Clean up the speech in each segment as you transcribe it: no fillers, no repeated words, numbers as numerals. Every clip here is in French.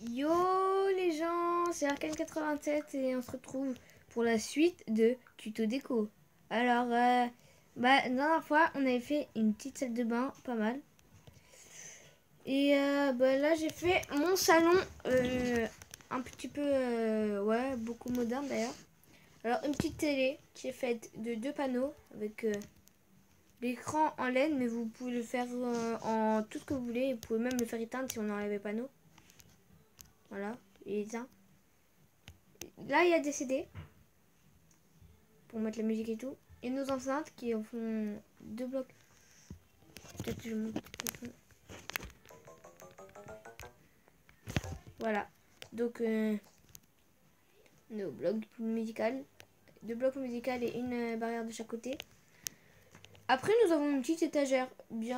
Yo les gens, c'est Arcane87 et on se retrouve pour la suite de Tuto Déco. Alors, la dernière fois, on avait fait une petite salle de bain, pas mal. Et là, j'ai fait mon salon, un petit peu, ouais, beaucoup moderne d'ailleurs. Alors, une petite télé qui est faite de 2 panneaux avec l'écran en LED, mais vous pouvez le faire en tout ce que vous voulez. Vous pouvez même le faire éteindre si on enlève les panneaux. Voilà, il est éteint. Là, il y a des CD pour mettre la musique et tout. Et nos enceintes qui en font 2 blocs. Peut-être que je monte le fond. Voilà. Donc, nos blocs musicaux. 2 blocs musicaux et une barrière de chaque côté. Après, nous avons une petite étagère bien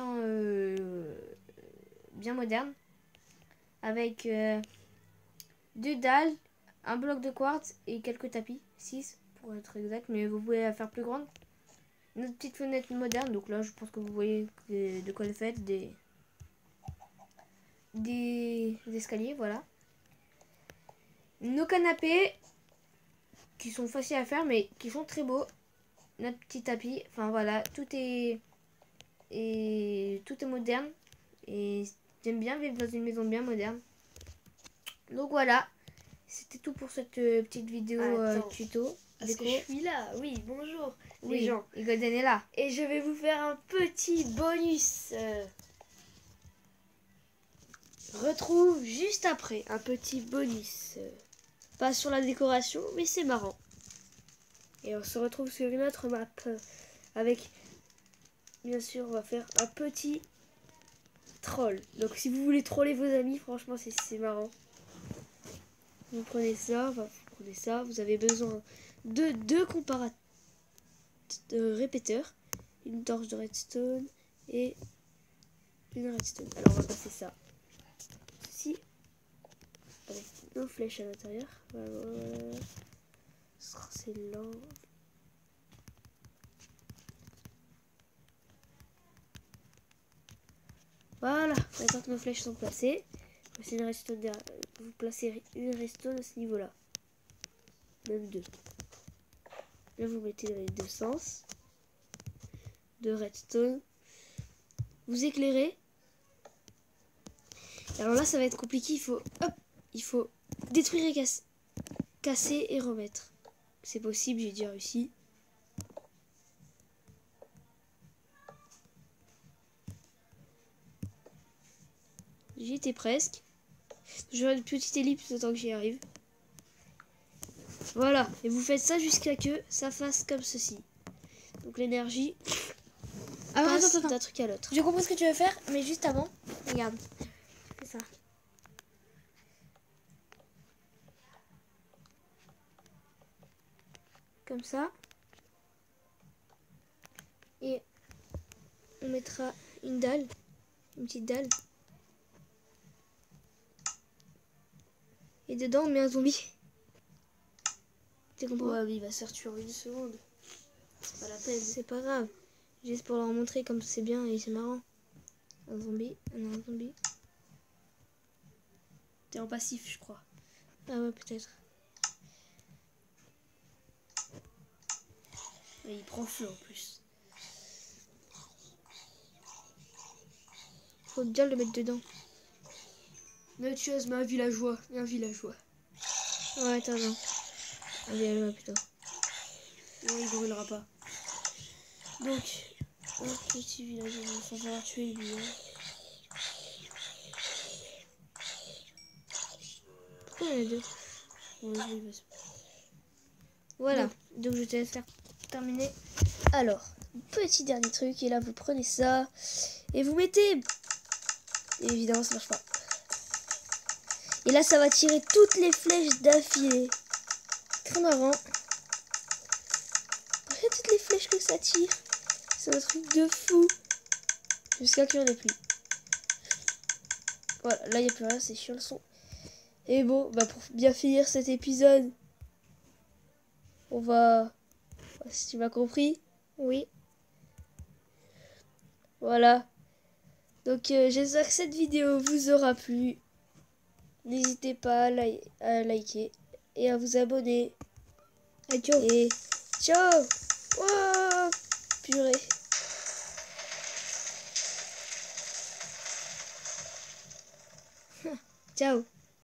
moderne. Avec 2 dalles, un bloc de quartz et quelques tapis. 6 pour être exact, mais vous pouvez la faire plus grande. Notre petite fenêtre moderne, donc là je pense que vous voyez de quoi elle fait, des escaliers, voilà. Nos canapés qui sont faciles à faire mais qui sont très beaux. Notre petit tapis, enfin voilà, tout est moderne et j'aime bien vivre dans une maison bien moderne. Donc voilà, c'était tout pour cette petite vidéo tuto. Parce que je suis là, oui, bonjour Oui, les gens. Et Golden est là. Et je vais vous faire un petit bonus. Retrouve juste après un petit bonus. Pas sur la décoration, mais c'est marrant. Et on se retrouve sur une autre map. Avec, bien sûr, on va faire un petit troll. Donc si vous voulez troller vos amis, franchement c'est marrant. Vous prenez ça, vous avez besoin de 2 répéteurs, une torche de redstone et une redstone. Alors on va passer ça ici avec nos flèches à l'intérieur. Voilà. C'est lent. Voilà, maintenant que nos flèches sont placées, vous placez une redstone à ce niveau-là. Même 2. Là, vous mettez dans les 2 sens. 2 redstone. Vous éclairez. Alors là, ça va être compliqué. Il faut détruire et casser et remettre. C'est possible, j'ai déjà réussi. J'y étais presque. Je vais une petite ellipse le temps que j'y arrive. Voilà. Et vous faites ça jusqu'à que ça fasse comme ceci. Donc l'énergie passe d'un truc à l'autre. J'ai compris ce que tu veux faire, mais juste avant, regarde. C'est ça. Comme ça. Et on mettra une dalle. Une petite dalle. Et dedans, on met un zombie. Tu comprends? Ouais, mais il va se faire tuer en 1 seconde. C'est pas la peine. C'est pas grave. Juste pour leur montrer comme c'est bien et c'est marrant. Un zombie. On a un zombie. T'es en passif, je crois. Ah ouais, peut-être. Et il prend feu en plus. Faut bien le mettre dedans. Ne tueuse, mais un villageois. Ouais, t'as raison. Allez, plutôt. Non, il brûlera pas. Donc, un petit villageois, il va falloir tuer lui. Pourquoi il y en a 2? Ouais, Voilà. Donc je te laisse faire terminer. alors, petit dernier truc, et là vous prenez ça et vous mettez. Et évidemment, ça marche pas. Et là, ça va tirer toutes les flèches d'affilée. Très marrant. Regarde toutes les flèches que ça tire. C'est un truc de fou. Jusqu'à qu'il n'y en ait plus. Voilà, là il n'y a plus rien, c'est chiant le son. Et bon, bah pour bien finir cet épisode, on va... Si tu m'as compris. Oui. Voilà. Donc j'espère que cette vidéo vous aura plu. N'hésitez pas à liker et à vous abonner. Et ciao. Et ciao. Wow, purée. Ciao.